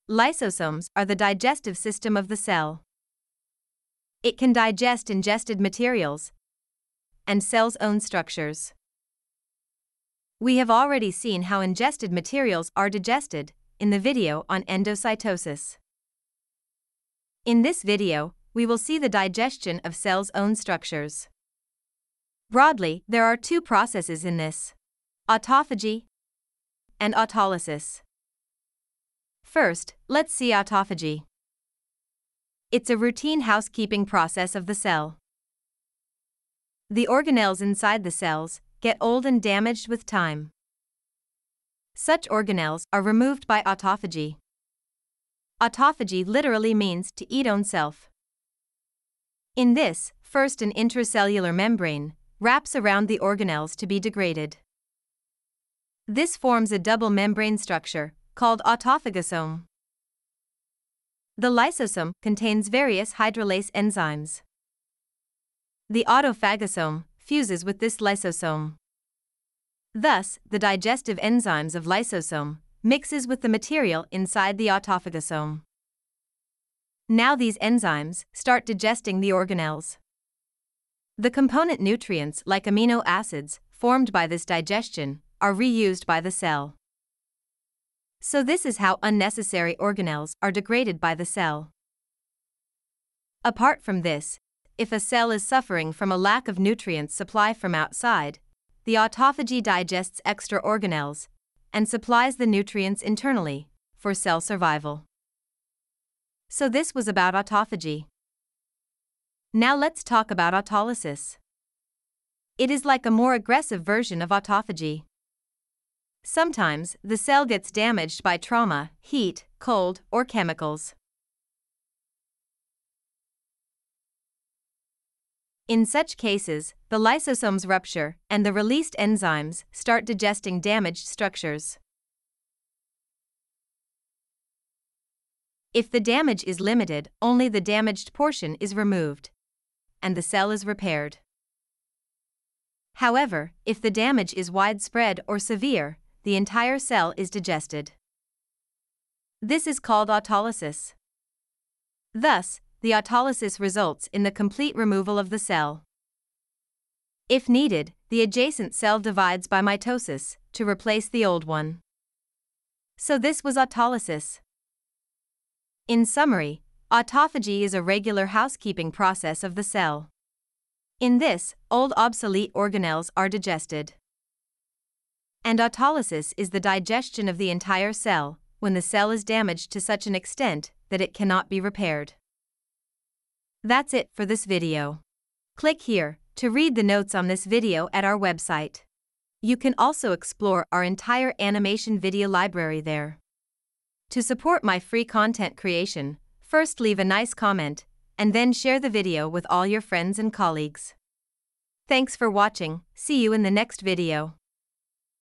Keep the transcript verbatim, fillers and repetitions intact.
Lysosomes are the digestive system of the cell. It can digest ingested materials and cell's own structures. We have already seen how ingested materials are digested in the video on endocytosis. In this video, we will see the digestion of cell's own structures. Broadly, there are two processes in this: autophagy and autolysis. First, let's see autophagy. It's a routine housekeeping process of the cell. The organelles inside the cells get old and damaged with time. Such organelles are removed by autophagy. Autophagy literally means to eat own self. In this, first an intracellular membrane wraps around the organelles to be degraded. This forms a double membrane structure called autophagosome. The lysosome contains various hydrolase enzymes. The autophagosome fuses with this lysosome. Thus, the digestive enzymes of lysosome mixes with the material inside the autophagosome. Now these enzymes start digesting the organelles. The component nutrients like amino acids formed by this digestion are reused by the cell. So this is how unnecessary organelles are degraded by the cell. Apart from this, if a cell is suffering from a lack of nutrient supply from outside, the autophagy digests extra organelles and supplies the nutrients internally for cell survival. So this was about autophagy. Now let's talk about autolysis. It is like a more aggressive version of autophagy. Sometimes, the cell gets damaged by trauma, heat, cold, or chemicals. In such cases, the lysosomes rupture and the released enzymes start digesting damaged structures. If the damage is limited, only the damaged portion is removed, and the cell is repaired. However, if the damage is widespread or severe, the entire cell is digested. This is called autolysis. Thus, the autolysis results in the complete removal of the cell. If needed, the adjacent cell divides by mitosis to replace the old one. So this was autolysis. In summary, autophagy is a regular housekeeping process of the cell. In this, old obsolete organelles are digested. And autolysis is the digestion of the entire cell when the cell is damaged to such an extent that it cannot be repaired. That's it for this video. Click here to read the notes on this video at our website. You can also explore our entire animation video library there. To support my free content creation, first leave a nice comment and then share the video with all your friends and colleagues. Thanks for watching. See you in the next video.